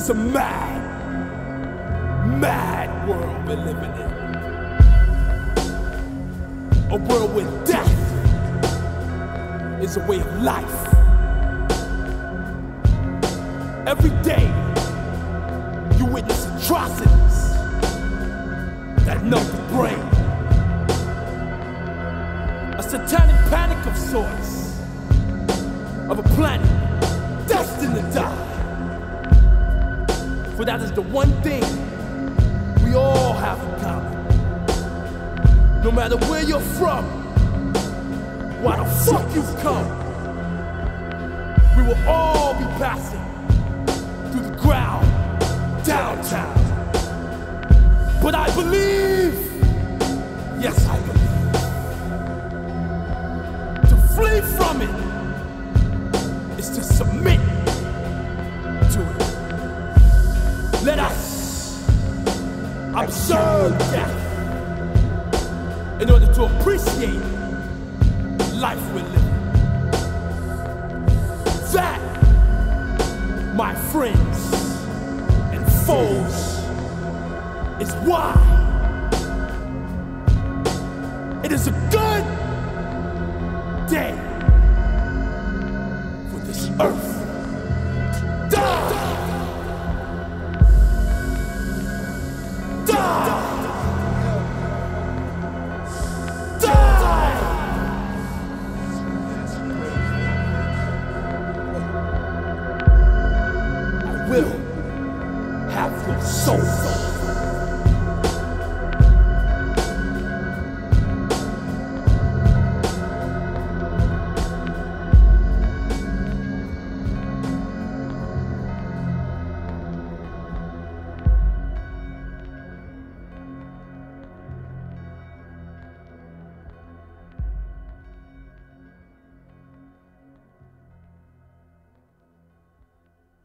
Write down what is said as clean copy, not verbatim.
is a mad, mad world we're living in. A world where death is a way of life. Every day, you witness atrocities that numb the brain. A satanic panic of sorts, of a planet destined to die. For that is the one thing we all have in common. No matter where you're from, why the fuck you've come, we will all be passing through the ground downtown. But I believe, yes I believe, to flee from it is to submit to it. Let us observe death in order to appreciate life we're living. That, my friends and foes, is why it is a good day for this earth. Die! Die! Die! I will have your soul.